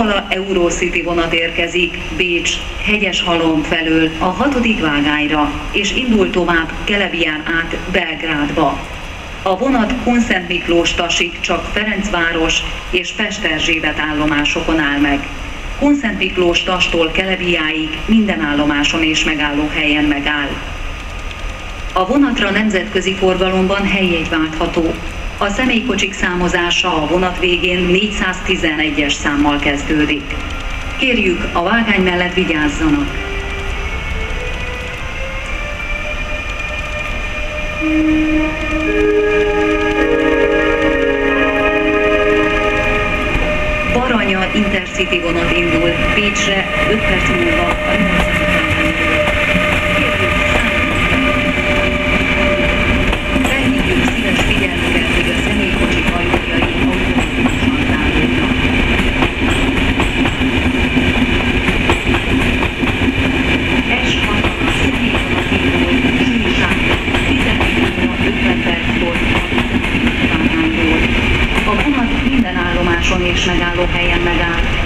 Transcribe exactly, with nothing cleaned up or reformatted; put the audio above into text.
Kampala Eurocity vonat érkezik Bécs Hegyeshalom felől a hatodik vágányra, és indul tovább Kelebián át Belgrádba. A vonat Kunszent Miklós-Tasig csak Ferencváros és Pesterzsébet állomásokon áll meg. Kunszent Miklós-Tastól Kelebiáig minden állomáson és megállóhelyen megáll. A vonatra nemzetközi forgalomban helyjegy váltható. A személykocsik számozása a vonat végén négyszáztizenegyes számmal kezdődik. Kérjük, a vágány mellett vigyázzanak! Baranya Intercity vonat indul Pécsre öt perc múlva a nyolcadik vágányról. Kérjük, felhívjuk szíves figyelmüket, hogy a személykocsik hajójai automatikusan távolnak. es hatalmas személyvonat indul Súlyságba tizenegy óra ötven perckor a vágányról. A vonat minden állomáson és megállóhelyen megáll.